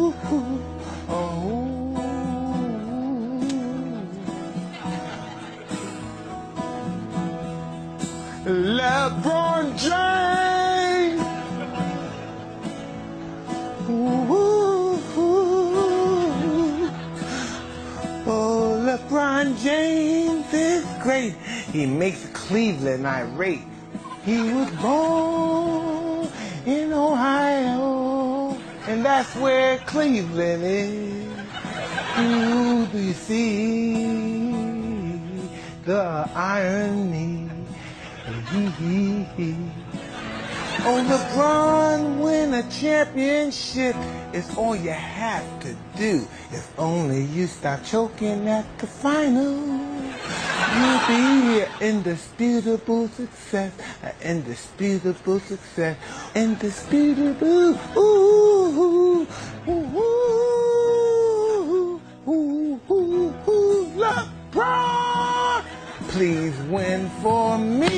LeBron James. Oh, LeBron James is great. He makes Cleveland irate. He was born in Ohio, and that's where Cleveland is. Do you see the irony? Oh, LeBron win a championship is all you have to do. If only you stop choking at the final, you'll be indisputable success, indisputable success, indisputable. Ooh, ooh, ooh, ooh, ooh, LeBron, please win for me.